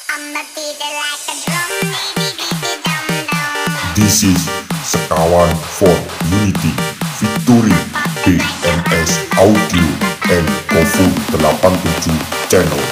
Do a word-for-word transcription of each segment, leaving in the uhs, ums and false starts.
This is Sekawan for Unity featuring B M S Audio and Kofu delapan tujuh Channel.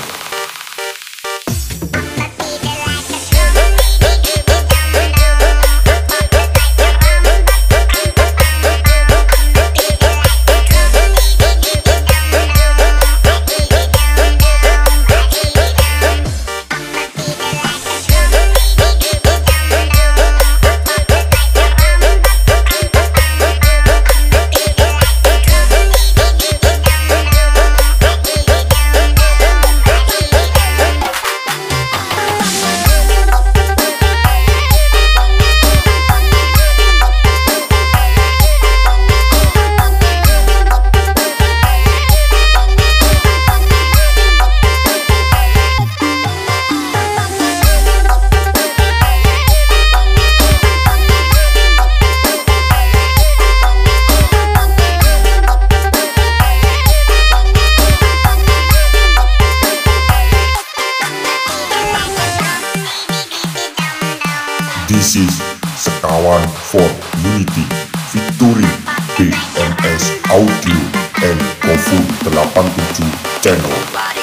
This is Sekawan for Unity featuring B M S Audio and Kofu delapan tujuh Channel.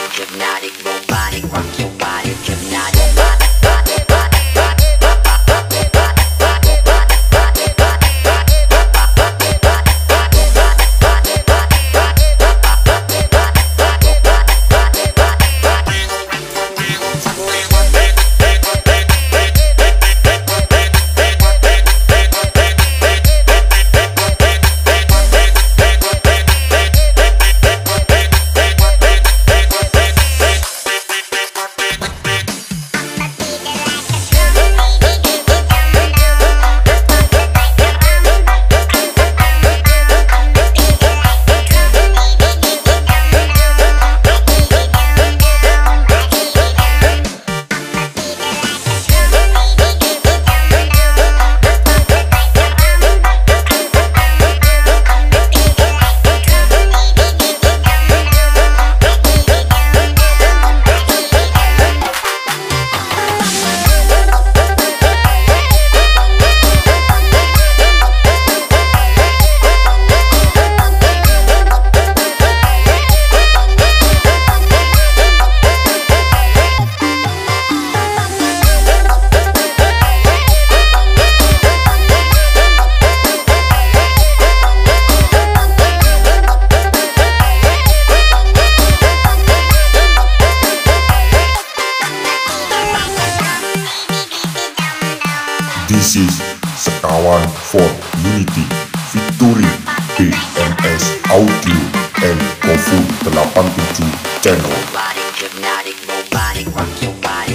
This is Sekawan for Unity featuring B M S Audio and Kofu delapan tujuh Channel.